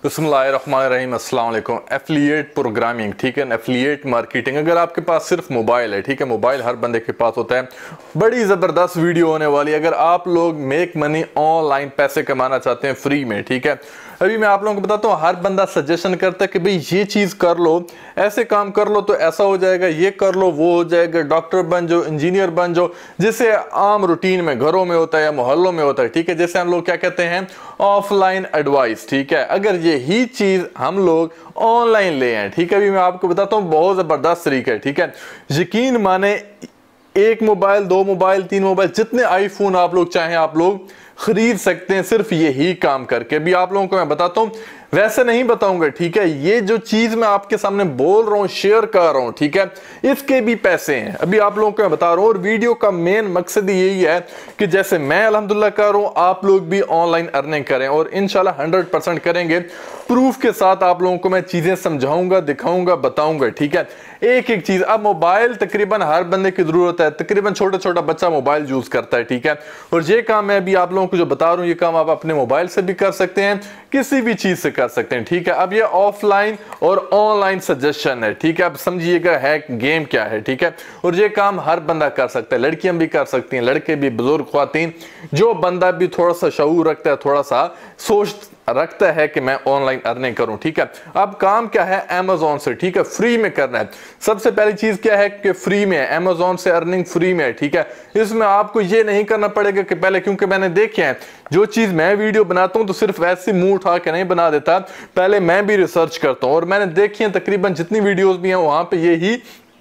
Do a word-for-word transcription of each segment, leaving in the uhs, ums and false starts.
बिस्मिल्लाहिर्रहमानिर्रहीम, अस्सलाम वालेकुम। एफिलिएट प्रोग्रामिंग, ठीक है, एफिलिएट मार्केटिंग। अगर आपके पास सिर्फ मोबाइल है, ठीक है, मोबाइल हर बंदे के पास होता है, बड़ी ज़बरदस्त वीडियो होने वाली है। अगर आप लोग मेक मनी ऑनलाइन पैसे कमाना चाहते हैं फ्री में, ठीक है, अभी मैं आप लोगों को बताता हूँ, हर बंदा सजेशन करता है कि भाई ये चीज़ कर लो, ऐसे काम कर लो तो ऐसा हो जाएगा, ये कर लो वो हो जाएगा, डॉक्टर बन जाओ, इंजीनियर बन जाओ, जिसे आम रूटीन में घरों में होता है या मोहल्लों में होता है, ठीक है, जैसे हम लोग क्या कहते हैं ऑफलाइन एडवाइस, ठीक है। अगर यही चीज़ हम लोग ऑनलाइन ले आए, ठीक है, अभी मैं आपको बताता हूँ बहुत ज़बरदस्त तरीका है, ठीक है, यकीन माने एक मोबाइल, दो मोबाइल, तीन मोबाइल, जितने आईफोन आप लोग चाहें आप लोग खरीद सकते हैं सिर्फ यही काम करके। अभी आप लोगों को मैं बताता हूं, वैसे नहीं बताऊंगा, ठीक है, ये जो चीज मैं आपके सामने बोल रहा हूं, शेयर कर रहा हूं, ठीक है, इसके भी पैसे हैं। अभी आप लोगों को मैं बता रहा हूं, और वीडियो का मेन मकसद यही है कि जैसे मैं अल्हम्दुलिल्लाह कर रहा हूं, आप लोग भी ऑनलाइन अर्निंग करें, और इंशाल्लाह हंड्रेड परसेंट करेंगे। प्रूफ के साथ आप लोगों को मैं चीजें समझाऊंगा, दिखाऊंगा, बताऊंगा, ठीक है, एक एक चीज। अब मोबाइल तकरीबन हर बंदे की जरूरत है, तकरीबन छोटा छोटा बच्चा मोबाइल यूज करता है, ठीक है, और ये काम मैं भी आप लोगों को जो बता रहा हूं, ये काम आप अपने मोबाइल से भी कर सकते हैं, किसी भी चीज से कर सकते हैं, ठीक है। अब ये ऑफलाइन और ऑनलाइन सजेशन है, ठीक है, अब समझिएगा है गेम क्या है, ठीक है, और ये काम हर बंदा कर सकता है, लड़कियां भी कर सकती हैं, लड़के भी, बुजुर्ग, ख्वातीन, जो बंदा भी थोड़ा सा शऊर रखता है, थोड़ा सा सोच रखता है कि मैं ऑनलाइन अर्निंग करूं, ठीक है। अब काम क्या है, अमेज़न से, ठीक है, फ्री में करना है। सबसे पहली चीज क्या है कि फ्री में है, अमेज़न से अर्निंग फ्री में है, ठीक है। इसमें आपको ये नहीं करना पड़ेगा कि पहले, क्योंकि मैंने देखे हैं जो चीज मैं वीडियो बनाता हूं तो सिर्फ ऐसे मुंह उठा के नहीं बना देता, पहले मैं भी रिसर्च करता हूं, और मैंने देखी है तकरीबन जितनी वीडियोस भी हैं वहां पे यही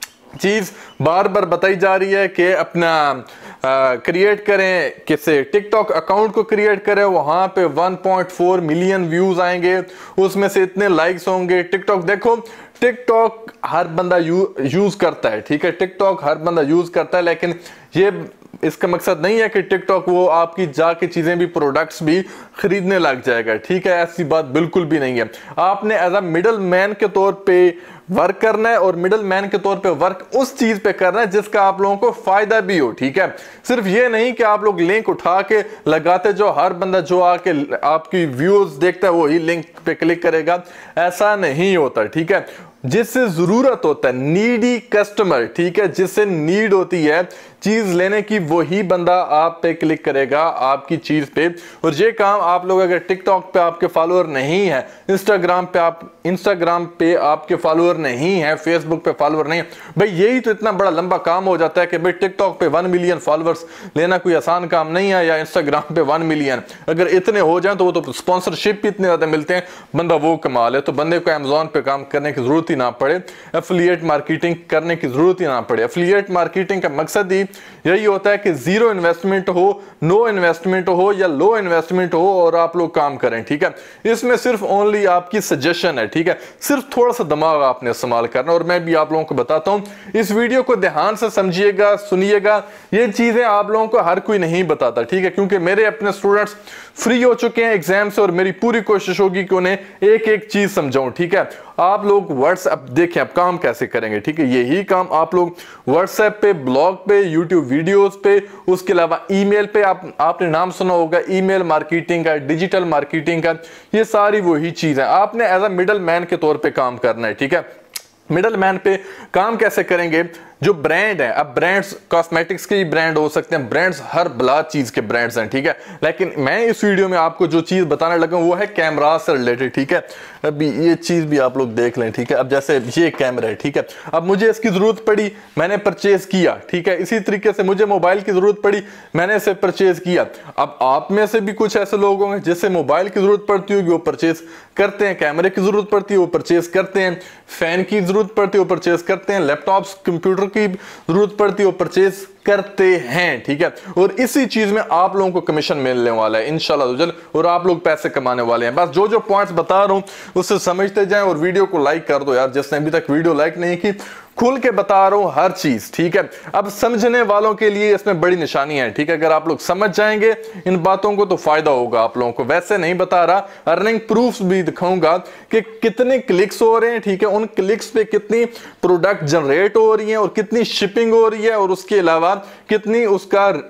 चीज बार बार बताई जा रही है कि अपना क्रिएट करें, किसे टिकटॉक अकाउंट को क्रिएट करें, वहां पे one point four million views आएंगे, उसमें से इतने लाइक्स होंगे। टिकटॉक देखो, टिकटॉक हर बंदा यू, यूज करता है, ठीक है, टिकटॉक हर बंदा यूज करता है, लेकिन ये इसका मकसद नहीं है कि टिकटॉक वो आपकी जाके चीजें भी, प्रोडक्ट्स भी खरीदने लग जाएगा, ठीक है, ऐसी बात बिल्कुल भी नहीं है। आपने एज अ मिडल मैन के तौर पे वर्क करना है, और मिडल मैन के तौर पे वर्क उस चीज पे करना है जिसका आप लोगों को फायदा भी हो, ठीक है। सिर्फ ये नहीं कि आप लोग लिंक उठा के लगाते, जो हर बंदा जो आके आपकी व्यूज देखता है वही लिंक पे क्लिक करेगा, ऐसा नहीं होता, ठीक है। जिससे जरूरत होता है, नीडी कस्टमर, ठीक है, जिससे नीड होती है चीज लेने की, वही बंदा आप पे क्लिक करेगा आपकी चीज पे। और ये काम आप लोग अगर टिकटॉक पे आपके फॉलोअर नहीं है, इंस्टाग्राम पे आप इंस्टाग्राम पे आपके फॉलोअर नहीं है, फेसबुक पे फॉलोअर नहीं है, भाई यही तो इतना बड़ा लंबा काम हो जाता है कि भाई टिकटॉक पे वन मिलियन फॉलोअर्स लेना कोई आसान काम नहीं है, या इंस्टाग्राम पे वन मिलियन अगर इतने हो जाए तो वो तो स्पॉन्सरशिप भी इतने ज्यादा मिलते हैं, बंदा वो कमा ले, तो बंदे को अमेज़न पे काम करने की जरूरत ही ना पड़े, एफिलिएट मार्केटिंग करने की जरूरत ही ना पड़े। एफिलिएट मार्केटिंग का मकसद ही यही होता है कि जीरो इन्वेस्टमेंट हो, नो इन्वेस्टमेंट हो या लो इन्वेस्टमेंट हो, और आप लोग काम करें, ठीक है। इसमें सिर्फ ओनली आपकी सजेशन है, ठीक है, सिर्फ थोड़ा सा दिमाग आपने इस्तेमाल करना, और मैं भी आप लोगों को बताता हूं, इस वीडियो को ध्यान से समझिएगा, सुनिएगा, ये चीजें आप लोगों को हर कोई नहीं बताता, ठीक है, क्योंकि मेरे अपने स्टूडेंट्स फ्री हो चुके हैं एग्जाम से, और मेरी पूरी कोशिश होगी कि उन्हें एक एक चीज समझाऊं, ठीक है। आप लोग व्हाट्सएप देखें, अब काम कैसे करेंगे, ठीक है, यही काम आप लोग व्हाट्सएप पे, ब्लॉग पे, यूट्यूब वीडियोस पे, उसके अलावा ईमेल पे, आप आपने नाम सुना होगा ईमेल मार्केटिंग का, डिजिटल मार्केटिंग का, ये सारी वही चीज है। आपने एज अ मिडल मैन के तौर पे काम करना है, ठीक है। मिडल मैन पे काम कैसे करेंगे, जो ब्रांड है, अब ब्रांड्स कॉस्मेटिक्स के ही ब्रांड हो सकते हैं, ब्रांड्स हर बला चीज के ब्रांड्स हैं, ठीक है, लेकिन मैं इस वीडियो में आपको जो चीज बताने लगा वो है कैमरा से रिलेटेड, ठीक है। अभी ये चीज भी आप लोग देख लें, ठीक है, अब जैसे ये कैमरा है, ठीक है, अब मुझे इसकी जरूरत पड़ी, मैंने परचेज किया, ठीक है, इसी तरीके से मुझे मोबाइल की जरूरत पड़ी, मैंने इसे परचेज किया। अब आप में से भी कुछ ऐसे लोग होंगे जिससे मोबाइल की जरूरत पड़ती होगी, वो परचेज करते हैं, कैमरे की जरूरत पड़ती है वो परचेज करते हैं, फैन की जरूरत पड़ती है वो परचेज करते हैं, लैपटॉप्स, कंप्यूटर की जरूरत पड़ती है वो परचेज करते हैं, ठीक है। और इसी चीज में आप लोगों को कमीशन मिलने वाला है इंशाल्लाह, और आप लोग पैसे कमाने वाले हैं। बस जो जो पॉइंट्स बता रहा हूं उससे समझते जाएं, और वीडियो को लाइक कर दो यार, जिसने अभी तक वीडियो लाइक नहीं की, खुल के बता रहा हूं हर चीज, ठीक है। अब समझने वालों के लिए इसमें बड़ी निशानी है, ठीक है, अगर आप लोग समझ जाएंगे इन बातों को तो फायदा होगा आप लोगों को। वैसे नहीं बता रहा, अर्निंग प्रूफ्स भी दिखाऊंगा कि कितने क्लिक्स हो रहे हैं, ठीक है, उन क्लिक्स पे कितनी प्रोडक्ट जनरेट हो रही है, और कितनी शिपिंग हो रही है, और उसके अलावा कितनी उसका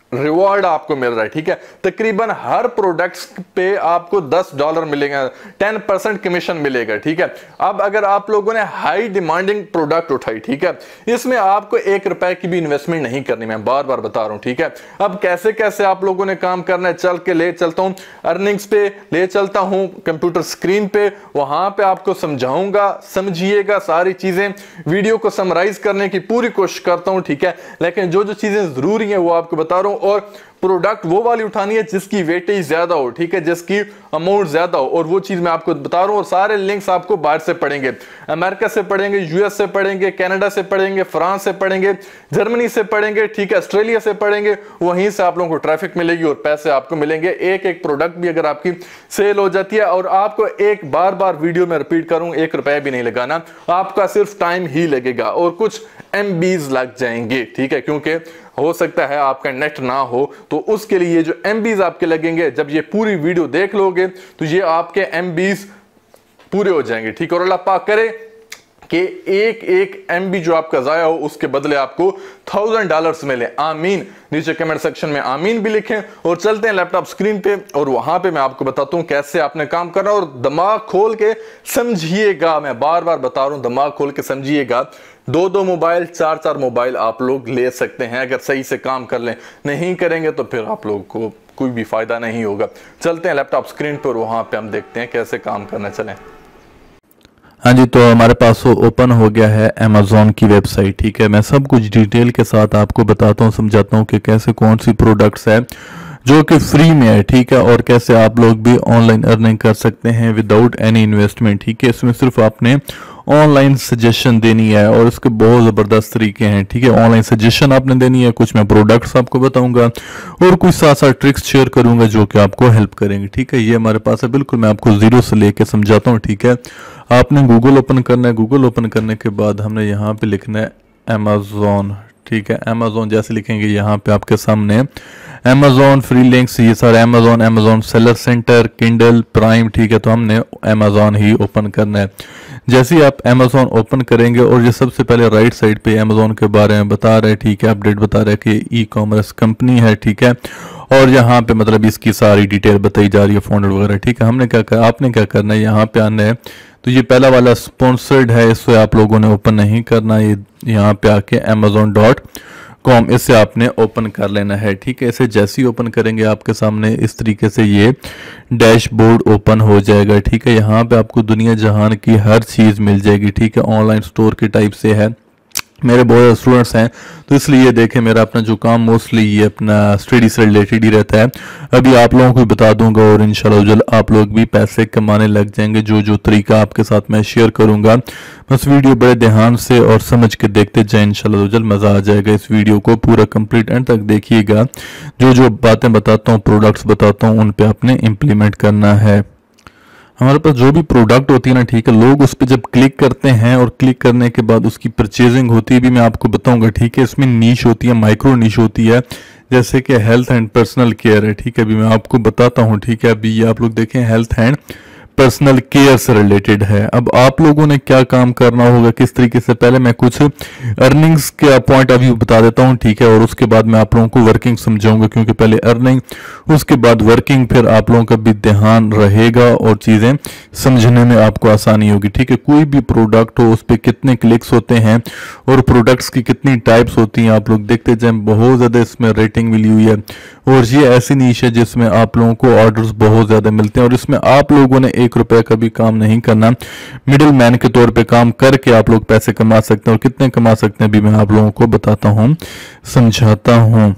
रिवॉर्ड आपको मिल रहा है, ठीक है। तकरीबन हर प्रोडक्ट्स पे आपको दस डॉलर मिलेगा, टेन परसेंट कमीशन मिलेगा, ठीक है। अब अगर आप लोगों ने हाई डिमांडिंग प्रोडक्ट उठाई, ठीक है, इसमें आपको एक रुपए की भी इन्वेस्टमेंट नहीं करनी, मैं बार बार बता रहा हूं, ठीक है। अब कैसे कैसे आप लोगों ने काम करना है, चल के ले चलता हूं अर्निंग्स पे, ले चलता हूं कंप्यूटर स्क्रीन पे, वहां पे आपको समझाऊंगा, समझिएगा सारी चीजें, वीडियो को समराइज करने की पूरी कोशिश करता हूं, ठीक है। लेकिन जो जो चीजें जरूरी है वो आपको बता रहा हूं, और प्रोडक्ट वो वाली उठानी है जिसकी वेटेज ज्यादा हो, ठीक है, जिसकी अमाउंट ज्यादा हो, और वो चीज मैं आपको बता रहा हूं। और सारे लिंक्स आपको बाहर से पढ़ेंगे, अमेरिका से पढ़ेंगे, यूएस से पढ़ेंगे, कनाडा से पढ़ेंगे, फ्रांस से पढ़ेंगे, जर्मनी से पढ़ेंगे, ठीक है, ऑस्ट्रेलिया से पढ़ेंगे, वहीं से आप लोगों को ट्रैफिक मिलेगी और पैसे आपको मिलेंगे। एक एक प्रोडक्ट भी अगर आपकी सेल हो जाती है, और आपको एक बार बार वीडियो में रिपीट करूं, एक रुपया भी नहीं लगाना, आपका सिर्फ टाइम ही लगेगा और कुछ एमबीज लग जाएंगे, ठीक है, क्योंकि हो सकता है आपका नेट ना हो, तो उसके लिए जो एमबीज आपके लगेंगे, जब ये पूरी वीडियो देख लोगे तो ये आपके एमबीज पूरे हो जाएंगे, ठीक है। और अल्लाह पाक करे कि एक एक एमबी जो आपका जाया हो उसके बदले आपको थाउजेंड डॉलर्स मिले, आमीन। नीचे कमेंट सेक्शन में आमीन भी लिखें। और चलते हैं लैपटॉप स्क्रीन पे, और वहां पे मैं आपको बताता हूं कैसे आपने काम करना, और दिमाग खोल के समझिएगा, मैं बार बार बता रहा हूं, दिमाग खोल के समझिएगा। दो दो मोबाइल, चार चार मोबाइल आप लोग ले सकते हैं अगर सही से काम कर लें, नहीं करेंगे तो फिर आप लोग को कोई भी फायदा नहीं होगा। चलते हैं लैपटॉप स्क्रीन पर, वहां पे हम देखते हैं कैसे काम करना। चलें। हाँ जी, तो हमारे पास वो ओपन हो गया है अमेज़ॉन की वेबसाइट, ठीक है। मैं सब कुछ डिटेल के साथ आपको बताता हूँ, समझाता हूँ कि कैसे कौन सी प्रोडक्ट्स है जो कि फ्री में है, ठीक है, और कैसे आप लोग भी ऑनलाइन अर्निंग कर सकते हैं विदाउट एनी इन्वेस्टमेंट, ठीक है। इसमें सिर्फ आपने ऑनलाइन सजेशन देनी है, और इसके बहुत ज़बरदस्त तरीके हैं, ठीक है। ऑनलाइन सजेशन आपने देनी है, कुछ मैं प्रोडक्ट्स आपको बताऊंगा और कुछ साथ साथ ट्रिक्स शेयर करूंगा जो कि आपको हेल्प करेंगे, ठीक है। ये हमारे पास है, बिल्कुल मैं आपको जीरो से लेके समझाता हूँ, ठीक है। आपने गूगल ओपन करना है, गूगल ओपन करने के बाद हमने यहाँ पे लिखना है अमेज़ॉन, ठीक है। अमेज़ॉन जैसे लिखेंगे यहाँ पे आपके सामने अमेज़ॉन फ्री लिंक्स, ये सारे Amazon, Amazon seller centre, Kindle, Prime, ठीक है। तो हमने अमेज़ॉन ही ओपन करना है। जैसे ही आप अमेज़ॉन ओपन करेंगे, और ये सबसे पहले राइट साइड पे अमेज़ॉन के बारे में बता रहे हैं, ठीक है, अपडेट बता रहे हैं कि ई कॉमर्स कंपनी है, ठीक है। और यहाँ पे मतलब इसकी सारी डिटेल बताई जा रही है, फाउंडर वगैरह, ठीक है। हमने क्या कर, आपने क्या करना है, यहाँ पे आना है। तो ये पहला वाला स्पॉन्सर्ड है, इससे आप लोगों ने ओपन नहीं करना, ये यहाँ पे आके अमेज़ॉन डॉट कॉम इससे आपने ओपन कर लेना है, ठीक है। इसे जैसे ही ओपन करेंगे आपके सामने इस तरीके से ये डैशबोर्ड ओपन हो जाएगा, ठीक है। यहाँ पे आपको दुनिया जहान की हर चीज़ मिल जाएगी, ठीक है। ऑनलाइन स्टोर के टाइप से है, मेरे बहुत स्टूडेंट्स हैं तो इसलिए देखें, मेरा अपना जो काम मोस्टली ये अपना स्टडी से रिलेटेड ही रहता है। अभी आप लोगों को बता दूंगा, और इंशाल्लाह जल्द आप लोग भी पैसे कमाने लग जाएंगे, जो जो तरीका आपके साथ मैं शेयर करूंगा। बस वीडियो बड़े ध्यान से और समझ के देखते जाए, इंशाल्लाह जल्द मज़ा आ जाएगा। इस वीडियो को पूरा कंप्लीट एंड तक देखिएगा, जो जो बातें बताता हूँ, प्रोडक्ट्स बताता हूँ, उन पर आपने इम्प्लीमेंट करना है। हमारे पास जो भी प्रोडक्ट होती है ना, ठीक है, लोग उस पर जब क्लिक करते हैं और क्लिक करने के बाद उसकी परचेजिंग होती है, भी मैं आपको बताऊंगा, ठीक है। इसमें नीश होती है, माइक्रो नीश होती है, जैसे कि हेल्थ एंड पर्सनल केयर है, ठीक है। अभी मैं आपको बताता हूँ, ठीक है। अभी ये आप लोग देखें, हेल्थ एंड पर्सनल केयर से रिलेटेड है। अब आप लोगों ने क्या काम करना होगा, किस तरीके से, पहले मैं कुछ अर्निंग्स के पॉइंट ऑफ व्यू बता देता हूं, ठीक है, और उसके बाद मैं आप लोगों को वर्किंग समझाऊंगा, क्योंकि पहले अर्निंग उसके बाद वर्किंग, फिर आप लोगों का भी ध्यान रहेगा और चीज़ें समझने में आपको आसानी होगी, ठीक है। कोई भी प्रोडक्ट हो, उस पर कितने क्लिक्स होते हैं और प्रोडक्ट्स की कितनी टाइप्स होती हैं, आप लोग देखते जाए, बहुत ज़्यादा इसमें रेटिंग मिली हुई है। और ये ऐसी नीश है जिसमें आप लोगों को ऑर्डर्स बहुत ज़्यादा मिलते हैं, और इसमें आप लोगों ने एक रुपए का भी काम नहीं करना, मिडिल मैन के तौर पे काम करके आप लोग पैसे कमा सकते हैं। और कितने कमा सकते हैं भी मैं आप लोगों को बताता हूं, समझाता हूं।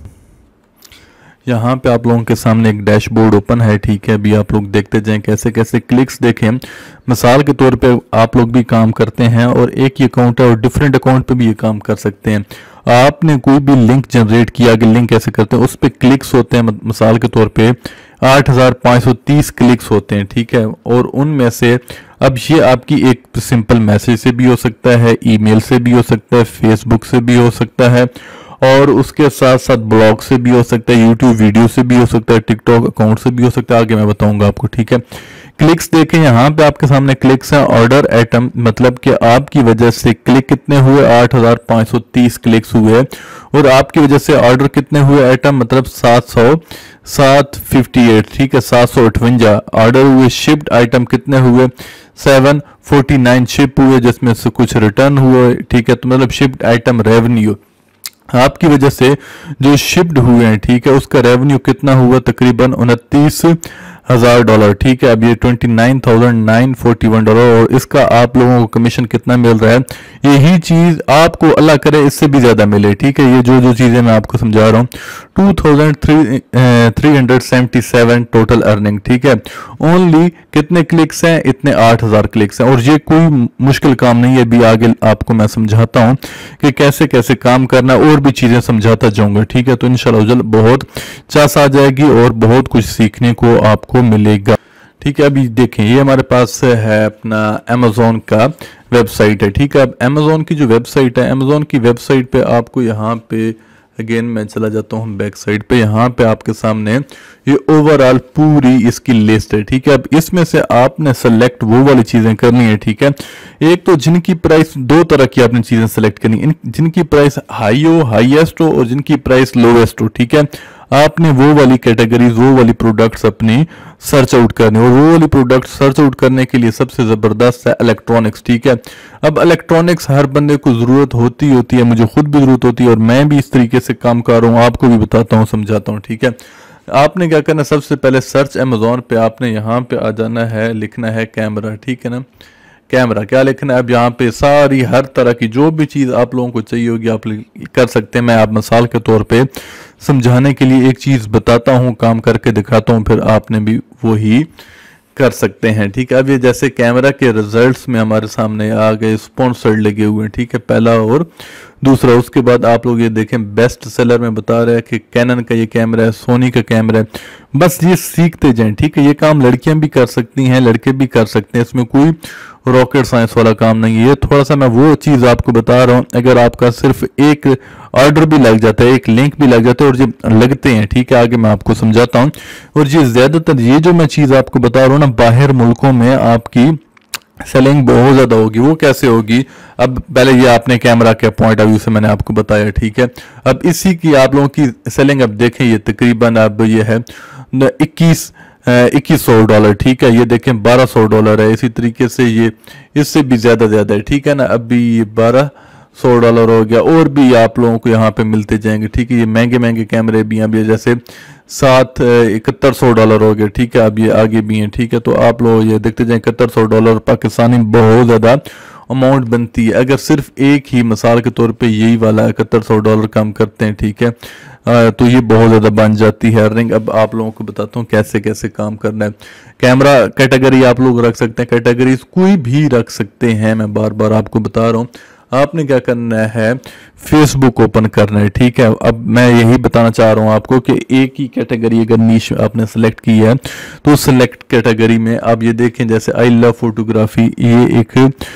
यहाँ पे आप लोगों के सामने एक डैशबोर्ड ओपन है, ठीक है। अभी आप लोग देखते जाएं कैसे कैसे क्लिक्स देखें। मिसाल के तौर पे आप लोग भी काम करते हैं, और एक ही अकाउंट है और डिफरेंट अकाउंट पे भी ये काम कर सकते हैं। आपने कोई भी लिंक जनरेट किया, कि लिंक कैसे करते हैं, उस पर क्लिक्स होते हैं, मिसाल के तौर पे आठ हजार पाँच सौ तीस क्लिक्स होते हैं, ठीक है। और उनमें से अब ये आपकी एक सिंपल मैसेज से भी हो सकता है, ईमेल से भी हो सकता है, फेसबुक से भी हो सकता है, और उसके साथ साथ ब्लॉग से भी हो सकता है, यूट्यूब वीडियो से भी हो सकता है, टिकटॉक अकाउंट से भी हो सकता है, आगे मैं बताऊंगा आपको, ठीक है। क्लिक्स देखें, यहाँ पे आपके सामने क्लिक्स हैं। ऑर्डर आइटम मतलब कि आपकी वजह से क्लिक कितने हुए, आठ हज़ार पाँच सौ तीस क्लिक्स हुए, और आपकी वजह से ऑर्डर कितने हुए आइटम मतलब सात सौ सात फिफ्टी एट, ठीक है, सात सौ अठवंजा ऑर्डर हुए। शिप्ड आइटम कितने हुए, सेवन फोर्टी नाइन शिप हुए, जिसमें से कुछ रिटर्न हुए, ठीक है। तो मतलब शिप्ड आइटम रेवेन्यू आपकी वजह से जो शिप्ड हुए हैं, ठीक है, उसका रेवेन्यू कितना हुआ, तकरीबन उनतीस हजार डॉलर, ठीक है। अब ये twenty nine thousand nine forty one dollar, और इसका आप लोगों को कमीशन कितना मिल रहा है, यही चीज आपको अल्लाह करे इससे भी ज्यादा मिले, ठीक है। ये जो जो चीजें मैं आपको समझा रहा हूँ, two thousand three hundred seventy seven total earning, ठीक है। ओनली कितने क्लिक्स हैं, इतने आठ हजार क्लिक्स हैं, और ये कोई मुश्किल काम नहीं है। अभी आगे आपको मैं समझाता हूँ कि कैसे कैसे काम करना, और भी चीजें समझाता जाऊंगा, ठीक है। तो इंशाल्लाह जल्द बहुत चास आ जाएगी और बहुत कुछ सीखने को आपको मिलेगा, ठीक है। अभी देखें, ये हमारे पास है अपना अमेज़ॉन का वेबसाइट है, ठीक है। अब अमेज़ॉन की जो वेबसाइट है, अमेज़ॉन की वेबसाइट पे आपको यहाँ पे अगेन मैं चला जाता हूँ बैक साइड पे, यहाँ पे आपके सामने ये ओवरऑल पूरी इसकी लिस्ट है, ठीक है। अब इसमें से आपने सेलेक्ट वो वाली चीजें करनी है, ठीक है। एक तो जिनकी प्राइस, दो तरह की आपने चीजें सेलेक्ट करनी है, जिनकी प्राइस हाई हो, हाईएस्ट हो, और जिनकी प्राइस लोवेस्ट हो, ठीक है। आपने वो वाली कैटेगरीज, वो वाली प्रोडक्ट्स अपनी सर्च आउट करने, और वो वाली प्रोडक्ट सर्च आउट करने के लिए सबसे जबरदस्त है इलेक्ट्रॉनिक्स, ठीक है। अब इलेक्ट्रॉनिक्स हर बंदे को जरूरत होती होती है, मुझे खुद भी जरूरत होती है, और मैं भी इस तरीके से काम कर रहा हूँ, आपको भी बताता हूँ, समझाता हूँ, ठीक है। आपने क्या करना, सबसे पहले सर्च अमेज़ॉन पे आपने यहाँ पे आ जाना है, लिखना है कैमरा, ठीक है ना। कैमरा क्या लिखना है, अब यहाँ पे सारी हर तरह की जो भी चीज़ आप लोगों को चाहिए होगी आप कर सकते हैं। मैं आप मिसाल के तौर पे समझाने के लिए एक चीज़ बताता हूँ, काम करके दिखाता हूँ, फिर आपने भी वही कर सकते हैं, ठीक है। अब ये जैसे कैमरा के रिजल्ट्स में हमारे सामने आ गए, स्पॉन्सर्ड लगे हुए हैं, ठीक है, पहला और दूसरा। उसके बाद आप लोग ये देखें, बेस्ट सेलर में बता रहा है कि कैनन का ये कैमरा है, सोनी का कैमरा है। बस ये सीखते जाएं, ठीक है। ये काम लड़कियां भी कर सकती हैं, लड़के भी कर सकते हैं, इसमें कोई रॉकेट साइंस वाला काम नहीं है। ये थोड़ा सा मैं वो चीज़ आपको बता रहा हूँ, अगर आपका सिर्फ एक ऑर्डर भी लग जाता है, एक लिंक भी लग जाता है, और ये लगते हैं, ठीक है, आगे मैं आपको समझाता हूँ। और ये ज़्यादातर ये जो मैं चीज़ आपको बता रहा हूँ ना, बाहर मुल्कों में आपकी सेलिंग बहुत ज़्यादा होगी। वो कैसे होगी, अब पहले ये आपने कैमरा के पॉइंट ऑफ व्यू से मैंने आपको बताया, ठीक है। अब इसी की आप लोगों की सेलिंग अब देखें, ये तकरीबन अब ये है इक्कीस इक्कीस सौ डॉलर, ठीक है। ये देखें बारह सौ डॉलर है, इसी तरीके से ये इससे भी ज़्यादा ज़्यादा है, ठीक है ना। अभी ये बारह सौ डॉलर हो गया, और भी आप लोगों को यहाँ पे मिलते जाएंगे, ठीक है। ये महंगे महंगे कैमरे भी हैं, जैसे सात इकहत्तर सौ डॉलर हो गए, ठीक है। अब ये आगे भी हैं, ठीक है। तो आप लोग ये देखते जाएं, इकहत्तर सौ डॉलर पाकिस्तानी बहुत ज़्यादा अमाउंट बनती है। अगर सिर्फ एक ही मिसाल के तौर पे यही वाला इकहत्तर सौ डॉलर कम करते हैं, ठीक है, आ, तो ये बहुत ज़्यादा बन जाती है अर्निंग। अब आप लोगों को बताता हूँ कैसे कैसे काम करना है। कैमरा कैटेगरी आप लोग रख सकते हैं, कैटेगरीज कोई भी रख सकते हैं, मैं बार बार आपको बता रहा हूँ। आपने क्या करना है, फेसबुक ओपन करना है, ठीक है। अब मैं यही बताना चाह रहा हूँ आपको कि एक ही कैटेगरी अगर नीश आपने सेलेक्ट की है, तो सेलेक्ट कैटेगरी में आप ये देखें, जैसे आई लव फोटोग्राफी, ये एक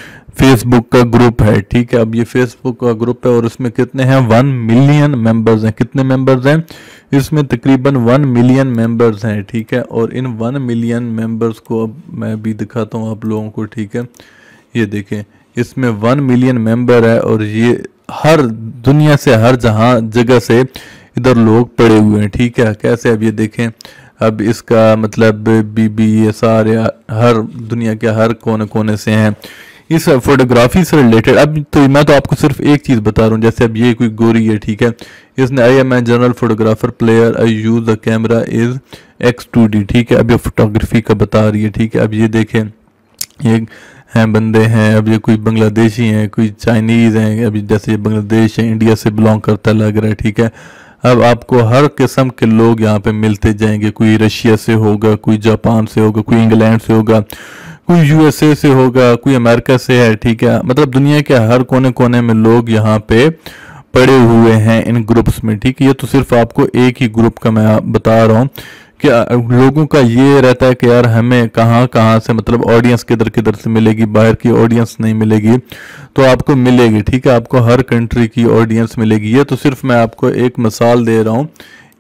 फेसबुक का ग्रुप है, ठीक है। अब ये फेसबुक का ग्रुप है, और इसमें कितने हैं, वन मिलियन मेंबर्स हैं। कितने मेंबर्स हैं इसमें, तकरीबन वन मिलियन मेंबर्स हैं, ठीक है। और इन वन मिलियन मेंबर्स को अब मैं भी दिखाता हूँ आप लोगों को, ठीक है। ये देखें, इसमें वन मिलियन मेंबर है, और ये हर दुनिया से, हर जहाँ जगह से इधर लोग पड़े हुए हैं, ठीक है। कैसे, अब ये देखें, अब इसका मतलब बीबी ये सारे हर दुनिया के हर कोने कोने से हैं इस फोटोग्राफी से रिलेटेड। अब तो मैं तो आपको सिर्फ एक चीज़ बता रहा हूँ, जैसे अब ये कोई गोरी है, ठीक है, इसने I am a general photographer player, I use the camera is X two D, ठीक है। अब ये फोटोग्राफी का बता रही है, ठीक है। अब ये देखें, ये हैं बंदे हैं, अब ये कोई बांग्लादेशी हैं, कोई चाइनीज़ हैं, अभी जैसे ये बांग्लादेश है, इंडिया से बिलोंग करता लग रहा है, ठीक है। अब आपको हर किस्म के लोग यहाँ पे मिलते जाएंगे, कोई रशिया से होगा, कोई जापान से होगा, कोई इंग्लैंड से होगा, कोई यूएसए से होगा, कोई अमेरिका से है, ठीक है। मतलब दुनिया के हर कोने कोने में लोग यहाँ पे पड़े हुए हैं इन ग्रुप्स में, ठीक है। ये तो सिर्फ आपको एक ही ग्रुप का मैं बता रहा हूँ कि लोगों का ये रहता है कि यार हमें कहाँ कहाँ से, मतलब ऑडियंस किधर किधर से मिलेगी, बाहर की ऑडियंस नहीं मिलेगी, तो आपको मिलेगी, ठीक है। आपको हर कंट्री की ऑडियंस मिलेगी। ये तो सिर्फ मैं आपको एक मिसाल दे रहा हूँ,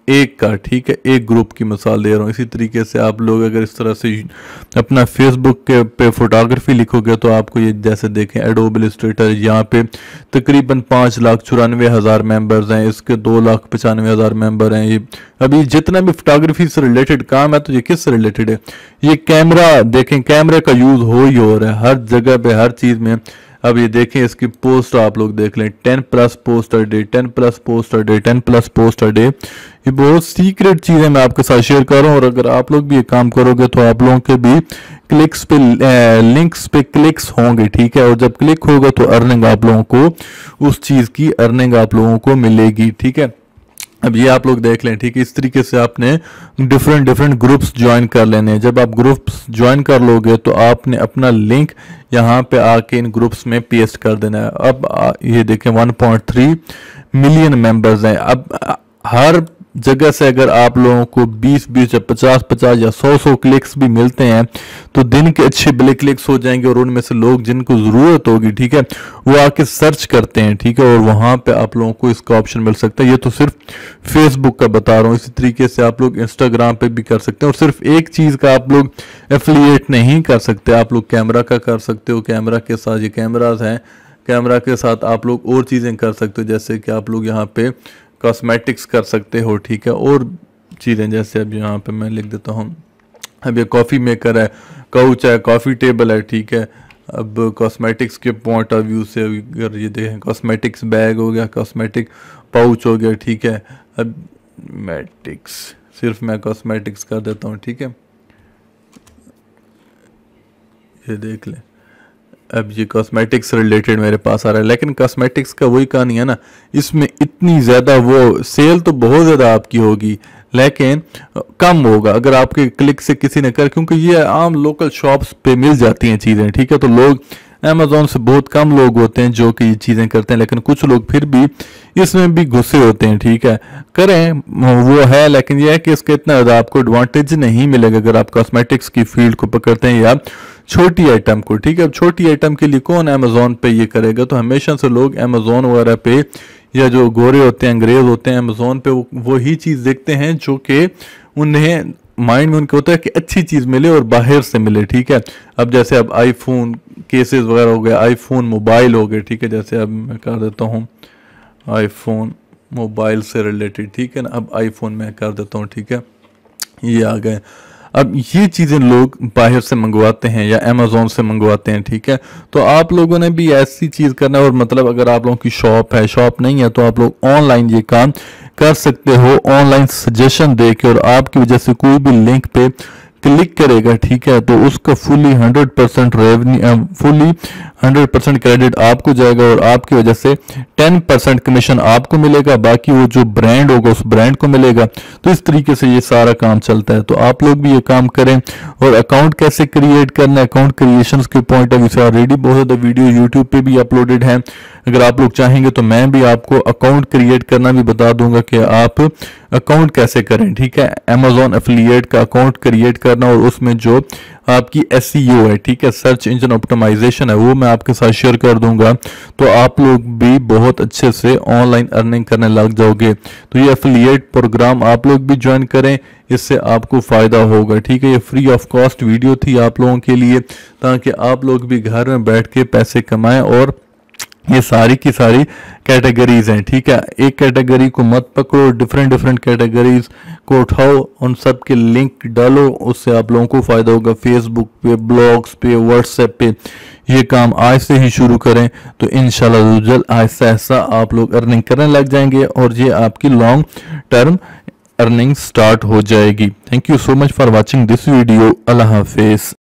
एक का, ठीक है, एक ग्रुप की मिसाल दे रहा हूँ। इसी तरीके से आप लोग अगर इस तरह से अपना फेसबुक के पे फोटोग्राफी लिखोगे तो आपको ये जैसे देखें एडोब इलस्ट्रेटर, यहाँ पे तकरीबन पाँच लाख चौरानवे हज़ार मेंबर्स हैं, इसके दो लाख पचानवे हज़ार मेंबर हैं। ये अभी जितना भी फोटोग्राफी से रिलेटेड काम है तो ये किस से रिलेटेड है, ये कैमरा देखें, कैमरे का यूज़ हो ही हो रहा है हर जगह पे, हर चीज़ में। अब ये देखें इसकी पोस्ट आप लोग देख लें, ten plus post a day, ten plus post a day, ten plus post a day. ये बहुत सीक्रेट चीज़ें मैं आपके साथ शेयर कर रहा हूँ, और अगर आप लोग भी ये काम करोगे तो आप लोगों के भी क्लिक्स पे, लिंक्स पे क्लिक्स होंगे, ठीक है। और जब क्लिक होगा तो अर्निंग आप लोगों को, उस चीज़ की अर्निंग आप लोगों को मिलेगी, ठीक है। अब ये आप लोग देख लें, ठीक है। इस तरीके से आपने डिफरेंट डिफरेंट ग्रुप्स ज्वाइन कर लेने हैं। जब आप ग्रुप्स ज्वाइन कर लोगे तो आपने अपना लिंक यहाँ पे आके इन ग्रुप्स में पेस्ट कर देना है। अब आ, ये देखें one point three million members हैं। अब हर जगह से अगर आप लोगों को बीस बीस या पचास पचास या सौ सौ क्लिक्स भी मिलते हैं तो दिन के अच्छे बड़े क्लिक्स हो जाएंगे, और उनमें से लोग जिनको ज़रूरत होगी, ठीक है, वो आके सर्च करते हैं, ठीक है, और वहाँ पे आप लोगों को इसका ऑप्शन मिल सकता है। ये तो सिर्फ फेसबुक का बता रहा हूँ। इसी तरीके से आप लोग इंस्टाग्राम पे भी कर सकते हैं। और सिर्फ एक चीज़ का आप लोग एफिलिएट नहीं कर सकते, आप लोग कैमरा का कर सकते हो। कैमरा के साथ ये कैमराज हैं, कैमरा के साथ आप लोग और चीज़ें कर सकते हो, जैसे कि आप लोग यहाँ पे कॉस्मेटिक्स कर सकते हो, ठीक है, और चीज़ें जैसे अब यहाँ पे मैं लिख देता हूँ। अब ये कॉफ़ी मेकर है, काउच है, कॉफ़ी टेबल है, ठीक है। अब कॉस्मेटिक्स के पॉइंट ऑफ व्यू से अगर ये देखें, कॉस्मेटिक्स बैग हो गया, कॉस्मेटिक पाउच हो गया, ठीक है। अब मैटिक्स, सिर्फ मैं कॉस्मेटिक्स कर देता हूँ, ठीक है, ये देख लें। अब ये कॉस्मेटिक्स रिलेटेड मेरे पास आ रहा है, लेकिन कॉस्मेटिक्स का वही कहानी है ना, इसमें इतनी ज़्यादा वो सेल तो बहुत ज़्यादा आपकी होगी लेकिन कम होगा अगर आपके क्लिक से किसी ने कर, क्योंकि ये आम लोकल शॉप्स पे मिल जाती हैं चीज़ें, ठीक है। तो लोग अमेज़ॉन से बहुत कम लोग होते हैं जो कि ये चीज़ें करते हैं, लेकिन कुछ लोग फिर भी इसमें भी घुसे होते हैं, ठीक है, करें वो है। लेकिन यह है कि इसका इतना ज़्यादा आपको एडवांटेज नहीं मिलेगा अगर आप कॉस्मेटिक्स की फील्ड को पकड़ते हैं या छोटी आइटम को, ठीक है। अब छोटी आइटम के लिए कौन अमेज़ॉन पे ये करेगा, तो हमेशा से लोग अमेज़ॉन वगैरह पे या जो गोरे होते हैं, अंग्रेज होते हैं, अमेज़ॉन पे वो वही चीज़ देखते हैं जो कि उन्हें माइंड में उनका होता है कि अच्छी चीज़ मिले और बाहर से मिले, ठीक है। अब जैसे अब आईफोन केसेस वगैरह हो गए, आईफोन मोबाइल हो गए, ठीक है, जैसे अब मैं कर देता हूँ आईफोन मोबाइल से रिलेटेड, ठीक है ना। अब आईफोन मैं कर देता हूँ, ठीक है, ये आ गए। अब ये चीज़ें लोग बाहर से मंगवाते हैं या अमेज़ॉन से मंगवाते हैं, ठीक है। तो आप लोगों ने भी ऐसी चीज़ करना है, और मतलब अगर आप लोगों की शॉप है, शॉप नहीं है, तो आप लोग ऑनलाइन ये काम कर सकते हो, ऑनलाइन सजेशन दे के, और आपकी वजह से कोई भी लिंक पे क्लिक करेगा, ठीक है, तो उसका fully hundred percent revenue, fully hundred percent credit आपको जाएगा, और आपकी वजह से टेन परसेंट कमीशन आपको मिलेगा, बाकी वो जो ब्रांड होगा उस ब्रांड को मिलेगा। तो इस तरीके से ये सारा काम चलता है। तो आप लोग भी ये काम करें। और अकाउंट कैसे क्रिएट करना है, अकाउंट क्रिएशन के पॉइंट ऑफ व्यू से ऑलरेडी बहुत ज़्यादा वीडियो यूट्यूब पे भी अपलोडेड है। अगर आप लोग चाहेंगे तो मैं भी आपको अकाउंट क्रिएट करना भी बता दूंगा कि आप अकाउंट कैसे करें, ठीक है। अमेज़ॉन एफिलिएट का अकाउंट क्रिएट करना, और उसमें जो आपकी एसईओ है, ठीक है, सर्च इंजन ऑप्टिमाइजेशन है, वो मैं आपके साथ शेयर कर दूंगा। तो आप लोग भी बहुत अच्छे से ऑनलाइन अर्निंग करने लग जाओगे। तो ये एफिलिएट प्रोग्राम आप लोग भी ज्वाइन करें, इससे आपको फ़ायदा होगा, ठीक है। ये फ्री ऑफ कॉस्ट वीडियो थी आप लोगों के लिए, ताकि आप लोग भी घर में बैठ के पैसे कमाएं। और ये सारी की सारी कैटेगरीज हैं, ठीक है। एक कैटेगरी को मत पकड़ो, डिफरेंट डिफरेंट कैटेगरीज को उठाओ, उन सब के लिंक डालो, उससे आप लोगों को फ़ायदा होगा। फेसबुक पे, ब्लॉग्स पे, व्हाट्सएप पे ये काम आज से ही शुरू करें, तो इंशाल्लाह जल्द ऐसा ऐसा आप लोग अर्निंग करने लग जाएंगे, और ये आपकी लॉन्ग टर्म अर्निंग स्टार्ट हो जाएगी। Thank you so much for watching this video. अल्लाह हाफिज़।